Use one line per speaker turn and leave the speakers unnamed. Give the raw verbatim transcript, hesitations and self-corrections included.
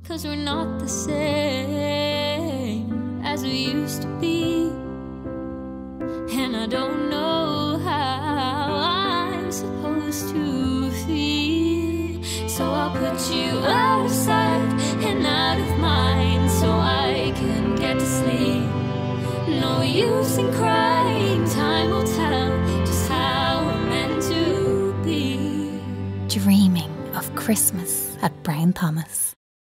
'cause we're not the same as we used to be. And I don't know how I'm supposed to feel, so I'll put you out of sight and out of mind so I can get to sleep. No use in crying, time will tell just how we're meant to be.
Dreaming of Christmas at Brown Thomas.